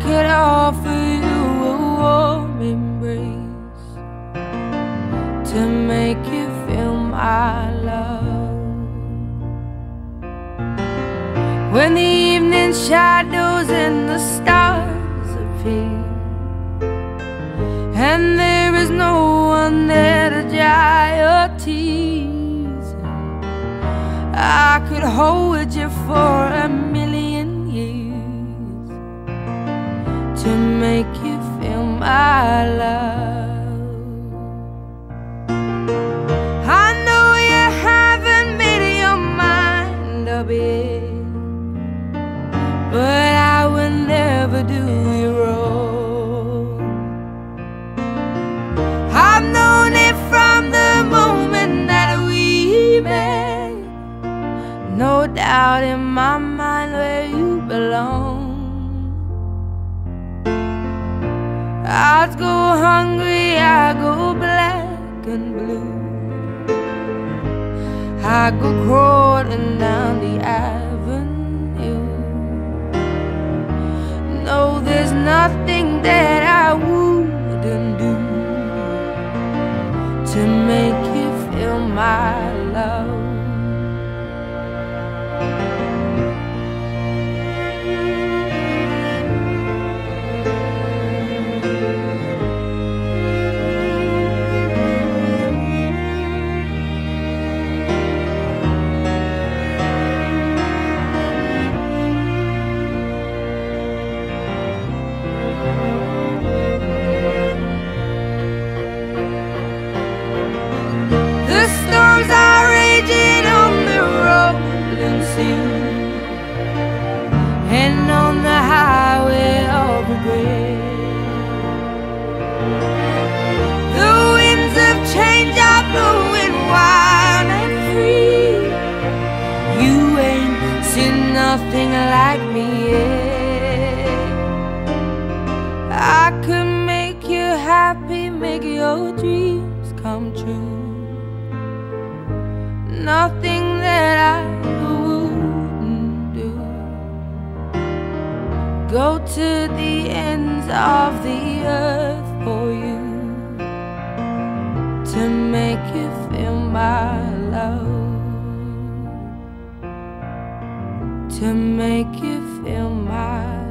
could offer you a warm embrace to make you feel my love. When the evening shadows and the stars appear, and there is no one there to dry your tears, I could hold you for a million years to make you feel my love. I know you haven't made your mind up yet, but I will never do you wrong. I've known it from the moment that we met, no doubt in my mind where you belong. I'd go hungry, I go black and blue, I go crawling down the avenue. No, there's nothing that I wouldn't do to make you feel my love. The storms are raging on the rolling sea and on the highway of regret. The winds of change are blowing wild and free. You ain't seen nothing like me yet. I could make you happy, make your dreams come true. Nothing that I wouldn't do. Go to the ends of the earth for you to make you feel my love, to make you feel my love.